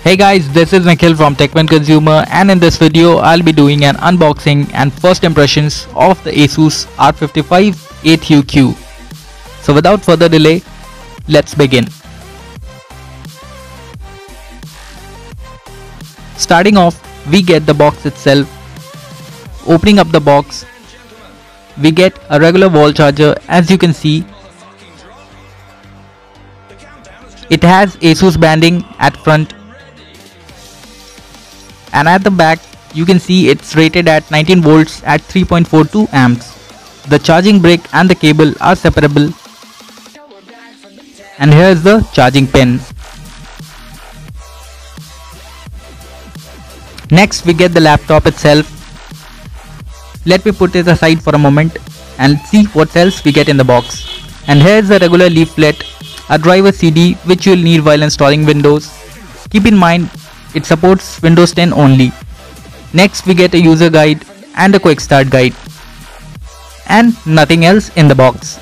Hey guys, this is Nikhil from Tech1 Consumer, and in this video I'll be doing an unboxing and first impressions of the Asus R558UQ. So without further delay, let's begin. Starting off, we get the box itself. Opening up the box, we get a regular wall charger. As you can see, it has Asus branding at front, and at the back you can see it's rated at 19 volts at 3.42 amps. The charging brick and the cable are separable, and here is the charging pin. Next we get the laptop itself. Let me put it aside for a moment and see what else we get in the box. And here is the regular leaflet, a driver CD which you will need while installing Windows. Keep in mind it supports Windows 10 only. Next we get a user guide and a quick start guide, and nothing else in the box.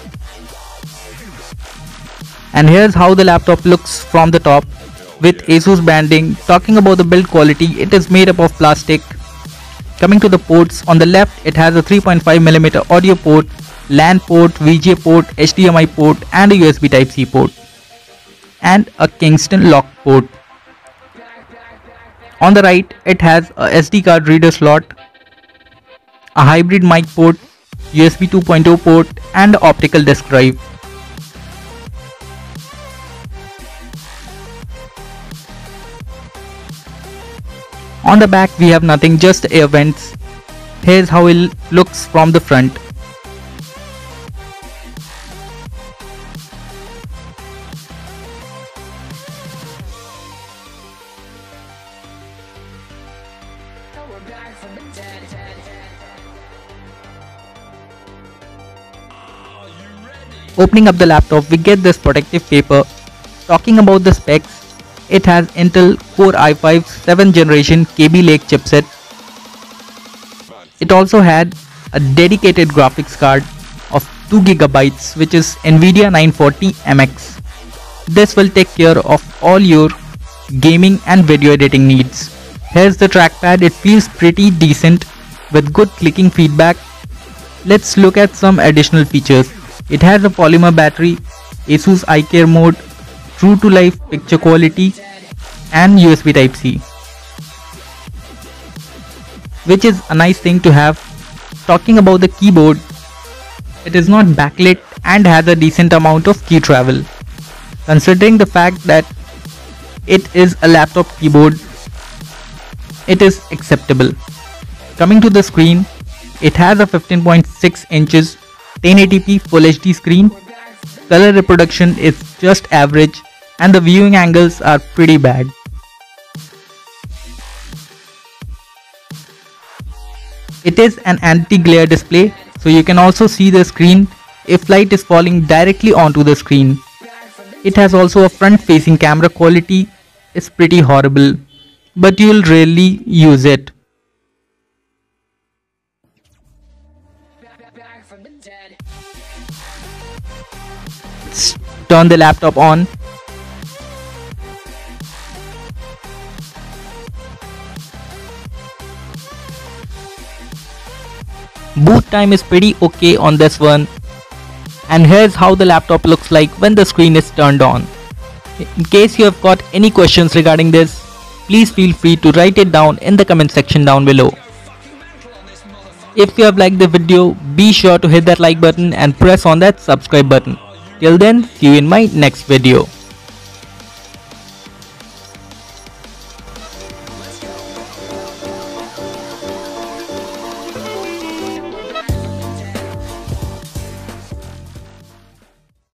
And here's how the laptop looks from the top with Asus branding. Talking about the build quality, it is made up of plastic. Coming to the ports, on the left it has a 3.5mm audio port, LAN port, VGA port, HDMI port and a USB Type-C port, and a Kingston lock port. On the right, it has a SD card reader slot, a hybrid mic port, USB 2.0 port and optical disk drive. On the back we have nothing, just air vents. Here's how it looks from the front. Opening up the laptop, we get this protective paper. Talking about the specs, it has Intel Core i5 7th generation kabylake chipset. It also had a dedicated graphics card of 2GB, which is Nvidia 940MX. This will take care of all your gaming and video editing needs. Here's the trackpad. It feels pretty decent with good clicking feedback. Let's look at some additional features. It has a polymer battery, Asus eye care mode, true to life picture quality and USB Type-C, which is a nice thing to have. Talking about the keyboard, it is not backlit and has a decent amount of key travel. Considering the fact that it is a laptop keyboard, it is acceptable. Coming to the screen, it has a 15.6 inches 1080p Full HD screen. Color reproduction is just average and the viewing angles are pretty bad. It is an anti-glare display, so you can also see the screen if light is falling directly onto the screen. It has also a front-facing camera. Quality is pretty horrible, but you'll rarely use it. Let's turn the laptop on. Boot time is pretty okay on this one. And here's how the laptop looks like when the screen is turned on. In case you have got any questions regarding this, please feel free to write it down in the comment section down below. If you have liked the video, be sure to hit that like button and press on that subscribe button. Till then, see you in my next video.